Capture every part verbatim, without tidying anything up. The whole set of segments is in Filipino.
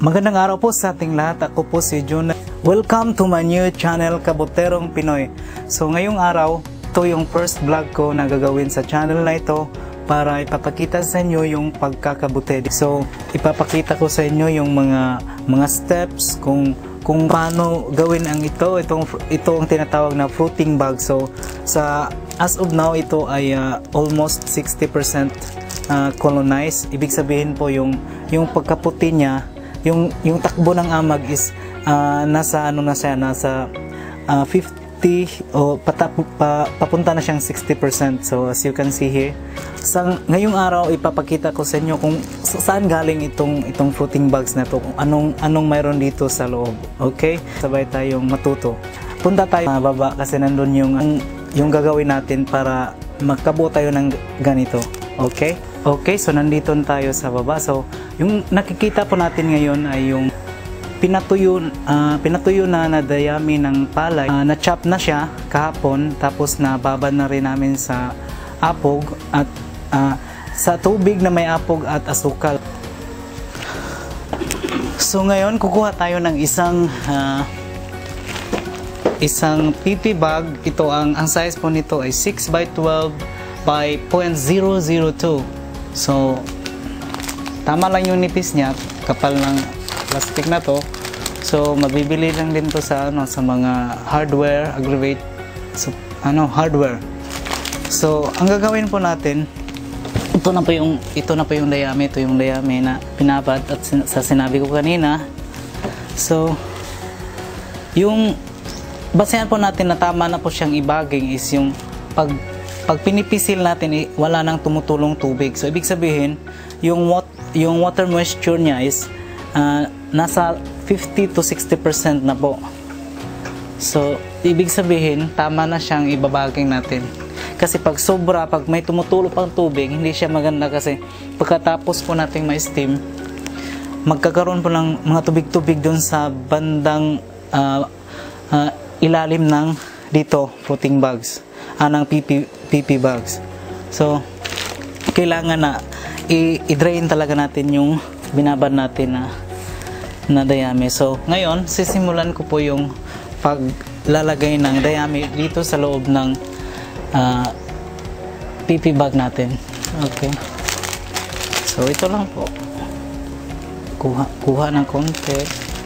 Magandang araw po sa ating lahat. Ako po si Jun. Welcome to my new channel, Kabuterong Pinoy. So ngayong araw, ito yung first vlog ko na gagawin sa channel na ito para ipapakita sa inyo yung pagkakabute. So ipapakita ko sa inyo yung mga mga steps kung kung paano gawin ang ito. Itong ito ang tinatawag na fruiting bag. So sa as of now, ito ay uh, almost sixty percent uh, colonized. Ibig sabihin po yung yung pagkaputi niya, yung yung takbo ng amag is uh, nasa ano na siya, nasa uh, fifty o patap, pa, papunta na siyang sixty percent. So as you can see here, sa ngayong araw ipapakita ko sa inyo kung saan galing itong itong fruiting bags na to, kung anong anong mayroon dito sa loob. Okay, sabay tayong matuto. Punta tayo sa baba kasi nandun yung yung gagawin natin para magkabuo tayo ng ganito. Okay? Okay, so nandito tayo sa baba. So yung nakikita po natin ngayon ay yung pinatuyo, uh, pinatuyo na na dayami ng palay. Uh, na-chop na siya kahapon, tapos nababad na rin namin sa apog at uh, sa tubig na may apog at asukal. So ngayon kukuha tayo ng isang uh, isang P P bag. Ito ang ang size po nito ay six by twelve by zero point zero zero two. So tama lang yung nipis niya, kapal ng plastic na to. So mabibili lang din to sa ano sa mga hardware, aggregate, so, ano hardware. So ang gagawin po natin, ito na po yung ito na po yung dayami, ito yung dayami na pinabad at sin sa sinabi ko kanina. So yung basehan po natin na tama na po siyang ibaging is yung pag pag pinipisil natin, eh, wala nang tumutulong tubig. So ibig sabihin yung wat, yung water moisture niya is uh, nasa fifty to sixty percent na po. So ibig sabihin tama na siyang ibabaging natin. Kasi pag sobra, pag may tumutulong pang tubig, hindi siya maganda kasi pagkatapos po nating ma-steam, magkakaroon po ng mga tubig-tubig doon sa bandang uh, uh, ilalim ng dito fruiting bags, anang P P, P P bags. So kailangan na i-drain talaga natin yung binabad natin na na dayami. So ngayon sisimulan ko po yung paglalagay ng dayami dito sa loob ng uh, P P bag natin. Okay, so ito lang po, kuha, kuha ng konti.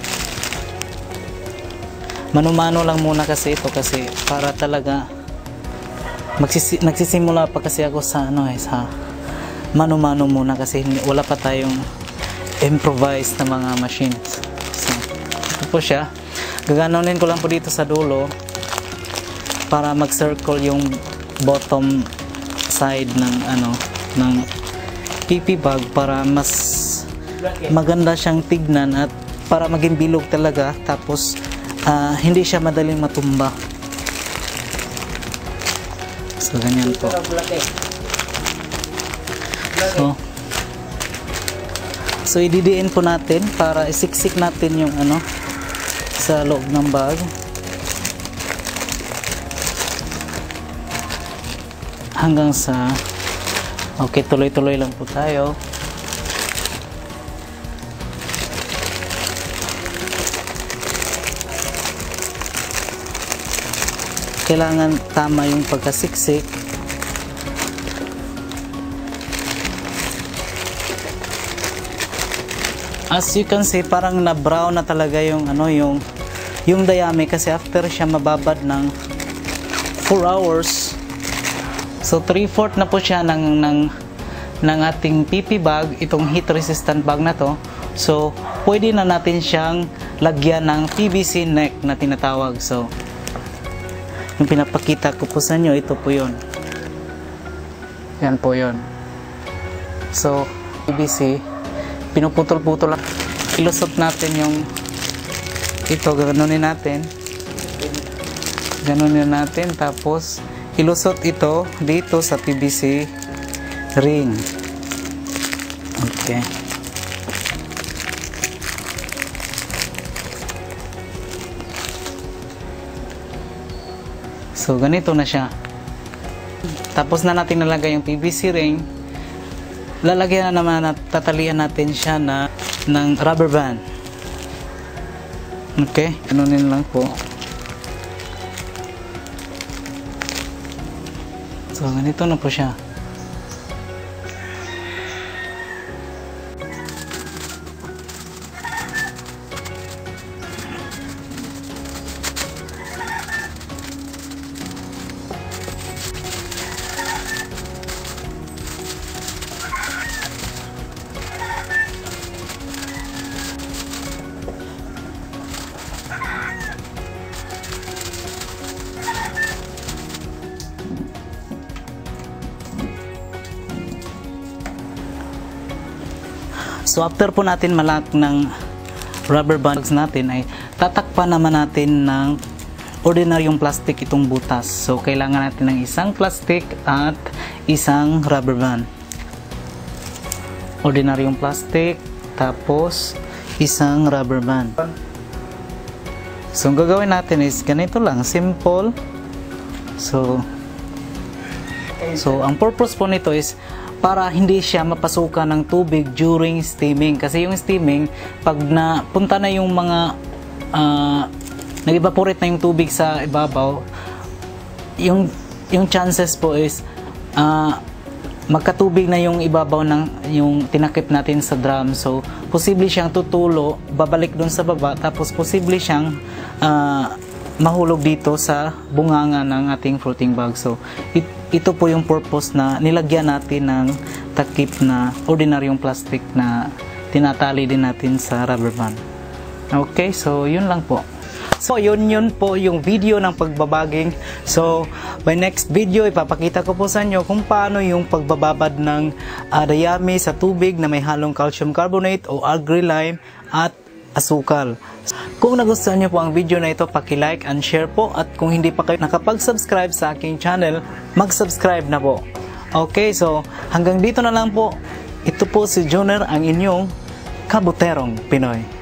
Mano-mano lang muna kasi ito, kasi para talaga magsisi, nagsisimula pa kasi ako sa ano eh, sa mano-mano muna kasi hindi, wala pa tayong improvised na mga machines. So ito po siya, gaganonin ko lang po dito sa dulo para mag-circle yung bottom side ng ano ng P P bag para mas maganda siyang tignan at para maging bilog talaga, tapos Uh, hindi siya madaling matumba. So ganyan po. So, so ididiin po natin para isiksik natin yung ano sa loob ng bag hanggang sa okay, tuloy-tuloy lang po tayo. Kailangan tama yung pagkasiksik. As you can see, parang na brown na talaga yung ano yung yung dayami kasi after siya mababad ng four hours. So three fourths na po siya ng ng ng ating P P bag, itong heat resistant bag na to. So pwede na natin siyang lagyan ng P V C neck na tinatawag. So yung pinapakita ko po sa inyo, ito po yun. Yan po yun. So P V C, pinuputol-putol lang. Ilusot natin yung ito, ganonin natin. Ganonin natin, tapos ilusot ito dito sa P V C ring. Okay. So ganito na siya. Tapos na natin nalagay yung P V C ring. lalagyan na naman at tatalian natin siya na ng rubber band. Okay, ganunin lang po. So, ganito na po siya. So after po natin malak ng rubber bands natin, ay tatakpan naman natin ng ordinaryong plastic itong butas. So kailangan natin ng isang plastic at isang rubber band. Ordinaryong plastic, tapos isang rubber band. So ang gagawin natin is ganito lang, simple. So So ang purpose po nito is para hindi siya mapasukan ng tubig during steaming, kasi yung steaming, pag napunta na yung mga uh, nag-evaporate na yung tubig sa ibabaw, yung yung chances po is uh, magkatubig na yung ibabaw ng yung tinakip natin sa drum. So posible siyang tutulo, babalik dun sa baba, tapos posible siyang uh, mahulog dito sa bunganga ng ating fruiting bag. So it, ito po yung purpose na nilagyan natin ng takip na ordinaryong plastic na tinatali din natin sa rubber band. Okay, so yun lang po. So yun yun po yung video ng pagbabaging. So by next video ipapakita ko po sa inyo kung paano yung pagbababad ng uh, dayami sa tubig na may halong calcium carbonate o agri-lime at asukal. Kung nagustuhan niyo po ang video na ito, paki-like and share po, at kung hindi pa kayo nakapag-subscribe sa aking channel, mag-subscribe na po. Okay, so hanggang dito na lang po. Ito po si Junior, ang inyong kabuterong Pinoy.